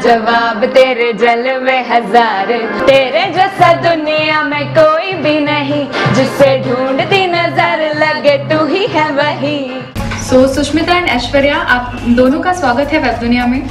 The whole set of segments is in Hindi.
जवाब तेरे जलवे हजार, तेरे जैसा दुनिया में कोई भी नहीं, जिसे ढूंढती नजर लगे तू ही है वही। सुष्मिता एंड ऐश्वर्या, आप दोनों का स्वागत है वेब दुनिया में।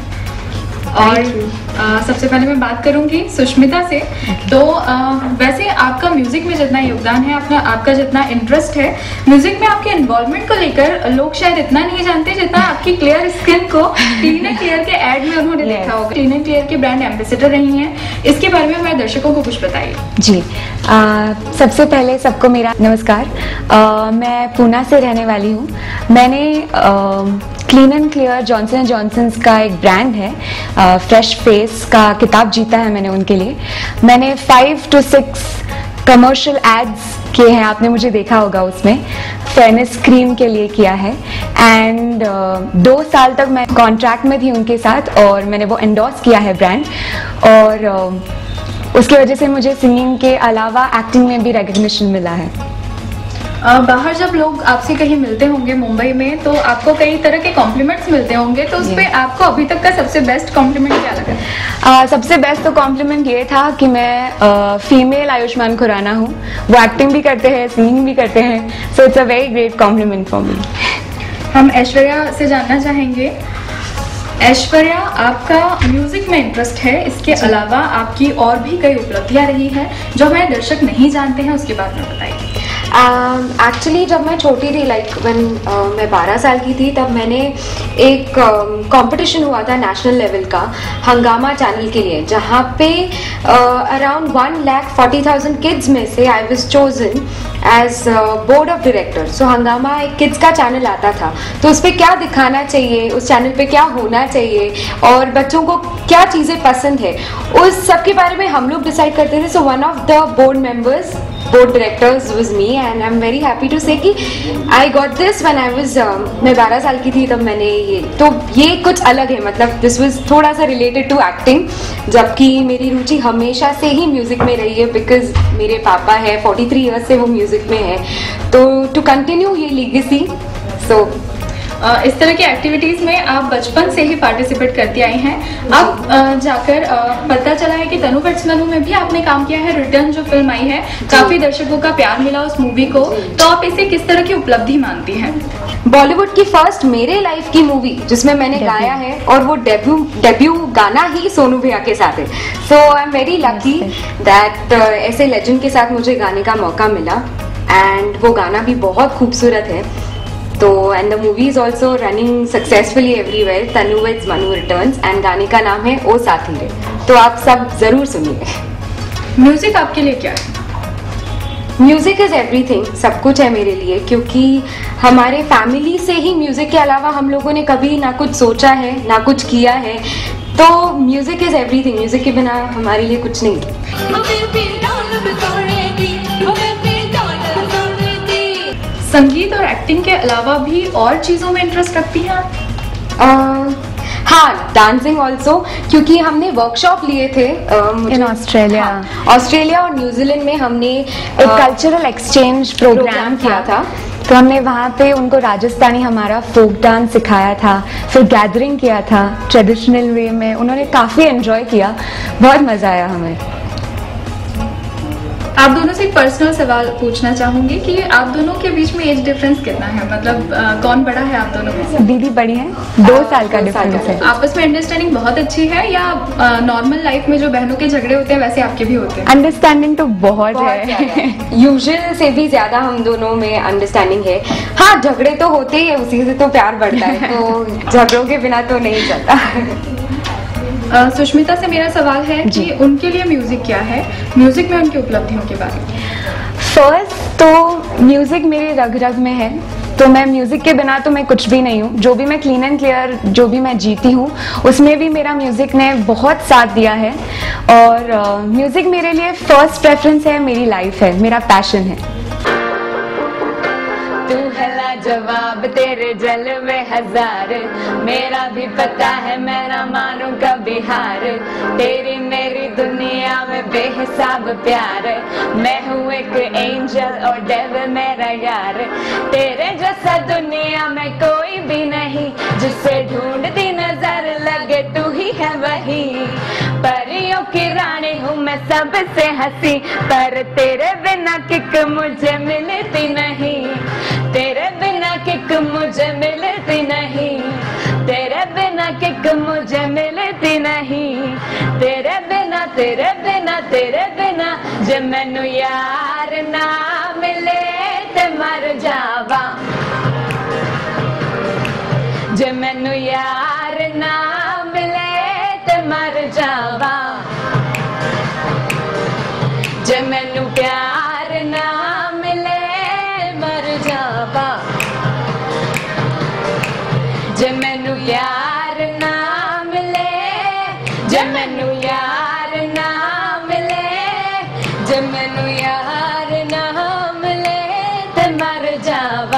और सबसे पहले मैं बात करूंगी सुष्मिता से। तो वैसे आपका म्यूजिक में जितना योगदान है, आपका जितना इंटरेस्ट है म्यूजिक में, आपके इन्वॉल्वमेंट को लेकर लोग शायद इतना नहीं जानते जितना आपकी क्लियर स्किन को क्लीन एंड क्लियर के एड में उन्होंने देखा होगा। क्लीन एंड क्लियर के ब्रांड एम्बेसडर रही हैं, इसके बारे में हमारे दर्शकों को कुछ बताइए। जी, सबसे पहले सबको मेरा नमस्कार। मैं पूना से रहने वाली हूँ। मैंने clean and clear Johnson and Johnson's का एक ब्रांड है, फ्रेश फेस का किताब जीता है मैंने उनके लिए। मैंने 5 to 6 कमर्शियल एड्स किए हैं, आपने मुझे देखा होगा उसमें। फेयरनेस क्रीम के लिए किया है एंड 2 साल तक मैं कॉन्ट्रैक्ट में थी उनके साथ और मैंने वो एंडोर्स किया है ब्रांड। और उसकी वजह से मुझे सिंगिंग के अलावा एक्टिंग में भी रिकग्निशन मिला है। बाहर जब लोग आपसे कहीं मिलते होंगे मुंबई में, तो आपको कई तरह के कॉम्प्लीमेंट्स मिलते होंगे, तो उस पे आपको अभी तक का सबसे बेस्ट कॉम्प्लीमेंट क्या लगा? सबसे बेस्ट तो कॉम्प्लीमेंट ये था कि मैं फीमेल आयुष्मान खुराना हूँ। वो एक्टिंग भी करते हैं, सिंगिंग भी करते हैं, so it's a very great compliment for me. हम ऐश्वर्या से जानना चाहेंगे, ऐश्वर्या आपका म्यूजिक में इंटरेस्ट है, इसके अलावा आपकी और भी कई उपलब्धियां रही हैं जो हमारे दर्शक नहीं जानते हैं, उसके बारे में बताइए। एक्चुअली जब मैं छोटी थी, मैं 12 साल की थी, तब मैंने एक कंपटीशन हुआ था नेशनल लेवल का हंगामा चैनल के लिए, जहाँ पे अराउंड 1,40,000 किड्स में से I was chosen as board of director. So Hungama एक किड्स का चैनल आता था, तो उस पर क्या दिखाना चाहिए, उस चैनल पे क्या होना चाहिए और बच्चों को क्या चीज़ें पसंद है, उस सब के बारे में हम लोग डिसाइड करते थे। So one of the board directors was me and I am very happy to say कि I got this when I was, मैं 12 साल की थी तब मैंने ये कुछ अलग है, मतलब दिस वाज थोड़ा सा रिलेटेड टू एक्टिंग, जबकि मेरी रुचि हमेशा से ही म्यूजिक में रही है, बिकॉज मेरे पापा है 43 ईयर्स से वो म्यूजिक में है, तो टू कंटिन्यू ये लीगेसी। सो इस तरह की एक्टिविटीज में आप बचपन से ही पार्टिसिपेट करती आई हैं। अब जाकर पता चला है कि तनु वेड्स मनु में भी आपने काम किया है। रिटर्न जो फिल्म आई है, काफी दर्शकों का प्यार मिला उस मूवी को, तो आप इसे किस तरह की उपलब्धि मानती हैं? बॉलीवुड की फर्स्ट मेरे लाइफ की मूवी जिसमें मैंने गाया है, और वो डेब्यू गाना ही सोनू भैया के साथ है। So I am very lucky that ऐसे लेजेंड के साथ मुझे गाने का मौका मिला एंड वो गाना भी बहुत खूबसूरत है। तो and the movie is also running successfully everywhere, Tanu weds Manu returns, and गाने का नाम है ओ साथी रे। तो आप सब जरूर सुनिए। म्यूजिक आपके लिए क्या है? म्यूजिक इज एवरीथिंग, सब कुछ है मेरे लिए, क्योंकि हमारे फैमिली से ही म्यूजिक के अलावा हम लोगों ने कभी ना कुछ सोचा है ना कुछ किया है। तो म्यूजिक इज एवरीथिंग, म्यूजिक के बिना हमारे लिए कुछ नहीं। संगीत और एक्टिंग के अलावा भी और चीजों में इंटरेस्ट रखती हैं आप? हाँ, डांसिंग ऑल्सो, क्योंकि हमने वर्कशॉप लिए थे इन ऑस्ट्रेलिया। ऑस्ट्रेलिया और न्यूजीलैंड में हमने एक कल्चरल एक्सचेंज प्रोग्राम किया था। तो हमने वहाँ पे उनको राजस्थानी हमारा फोक डांस सिखाया था, फिर गैदरिंग किया था ट्रेडिशनल वे में। उन्होंने काफ़ी एंजॉय किया, बहुत मज़ा आया हमें। आप दोनों से एक पर्सनल सवाल पूछना चाहूंगी कि आप दोनों के बीच में एज डिफरेंस कितना है, मतलब कौन बड़ा है आप दोनों में से? दीदी बड़ी है, 2 साल का डिफरेंस है। आपस में अंडरस्टैंडिंग बहुत अच्छी है या नॉर्मल लाइफ में जो बहनों के झगड़े होते हैं वैसे आपके भी होते हैं? अंडरस्टैंडिंग तो बहुत है, यूजुअल से भी ज्यादा हम दोनों में अंडरस्टैंडिंग है। हाँ, झगड़े तो होते ही है, उसी से तो प्यार बढ़ता है, तो झगड़ों के बिना तो नहीं चलता। सुष्मिता से मेरा सवाल है कि उनके लिए म्यूजिक क्या है, म्यूजिक में उनकी उपलब्धियों के बारे में। फर्स्ट तो म्यूजिक मेरे रग रग में है, तो मैं म्यूजिक के बिना तो मैं कुछ भी नहीं हूँ। जो भी मैं क्लीन एंड क्लियर जो भी मैं जीती हूँ, उसमें भी मेरा म्यूजिक ने बहुत साथ दिया है। और म्यूजिक मेरे लिए फर्स्ट प्रेफरेंस है, मेरी लाइफ है, मेरा पैशन है। तू है लाजवाब, तेरे जलवे हजार, मेरा भी पता है मैं ना मानूं कभी हार। तेरी मेरी दुनिया में बेहिसाब प्यार, मैं हूँ एक एंजल और डेविल मेरा यार। तेरे जैसा दुनिया में कोई भी नहीं, जिसे ढूंढती नजर लगे लगे तू ही है वही, परियों की रानी हूँ मैं सबसे हंसी, पर तेरे बिना किक मुझे मिलती नहीं, तेरे बिना किक मुझे मिलती नहीं, तेरे बिना किक मुझे मिलती नहीं, तेरे बिना तेरे बिना तेरे बिना जे मैनू यार ना मिले ते मर जावा, जे मैनू यार ना मिले ते मर जावा, जे मैनू प्यार ना मिले मर जावा, जे मैनू यार ना मिले, जे मैनू यार ना मिले, जे मैनू यार ना मिले ते मर जावा।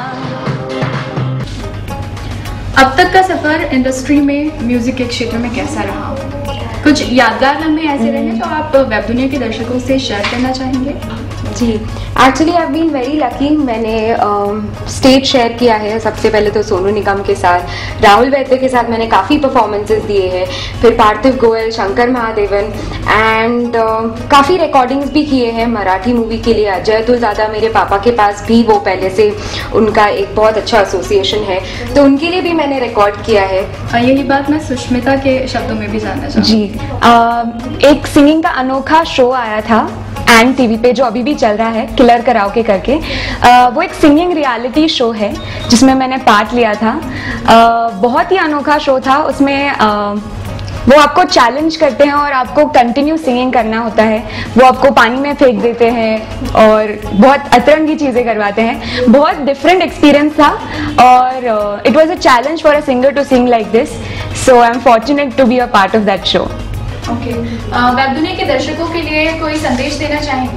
अब तक का सफर इंडस्ट्री में, म्यूजिक के क्षेत्र में कैसा रहा? कुछ यादगार लम्हे ऐसे रहे जो आप वेब दुनिया के दर्शकों से शेयर करना चाहेंगे? जी, actually I been very lucky. मैंने स्टेज शेयर किया है सबसे पहले तो सोनू निगम के साथ, राहुल वैद्य के साथ मैंने काफ़ी परफॉर्मेंसेस दिए हैं, फिर पार्थिव गोयल, शंकर महादेवन एंड काफ़ी रिकॉर्डिंग्स भी किए हैं मराठी मूवी के लिए। अजय तुलजादा मेरे पापा के पास भी वो पहले से उनका एक बहुत अच्छा एसोसिएशन है, तो उनके लिए भी मैंने रिकॉर्ड किया है। यही बात मैं सुष्मिता के शब्दों में भी जानना चाहूँगी। जी, एक सिंगिंग का अनोखा शो आया था एंड टीवी पे जो अभी भी चल रहा है, किलर कराओके करके। वो एक सिंगिंग रियलिटी शो है जिसमें मैंने पार्ट लिया था। बहुत ही अनोखा शो था। उसमें वो आपको चैलेंज करते हैं और आपको कंटिन्यू सिंगिंग करना होता है। वो आपको पानी में फेंक देते हैं और बहुत अतरंगी चीज़ें करवाते हैं। बहुत डिफरेंट एक्सपीरियंस था और it was a challenge for a singer to sing like this, so I am fortunate to be a part of that show. Okay, web Dunia के दर्शकों के लिए कोई संदेश देना चाहेंगे?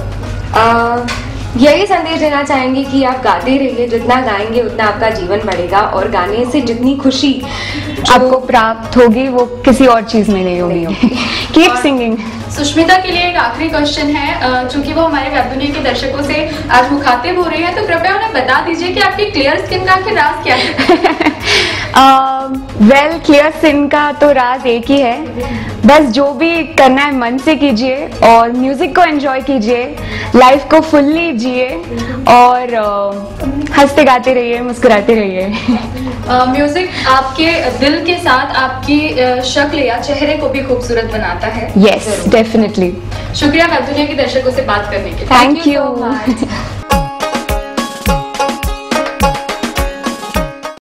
यही संदेश देना चाहेंगे कि आप गाते रहिए, जितना गाएंगे उतना आपका जीवन बढ़ेगा और गाने से जितनी खुशी आपको प्राप्त होगी वो किसी और चीज में नहीं होगी। Keep singing. सुष्मिता के लिए एक आखिरी क्वेश्चन है, चूंकि वो हमारे वेब दुनिया के दर्शकों से आज मुखातिब हो रही है, तो कृपया उन्हें बता दीजिए कि आपकी क्लियर स्किन का आखिर राज क्या है? वेल, क्लियर स्किन का तो राज एक ही है, बस जो भी करना है मन से कीजिए और म्यूजिक को एंजॉय कीजिए, लाइफ को फुल्ली जिए और हंसते गाते रहिए, मुस्कुराते रहिए। म्यूजिक आपके दिल के साथ आपकी शक्ल या चेहरे को भी खूबसूरत बनाता है। Yes, definitely. शुक्रिया वेब दुनिया के दर्शकों से बात करने के लिए। Thank you.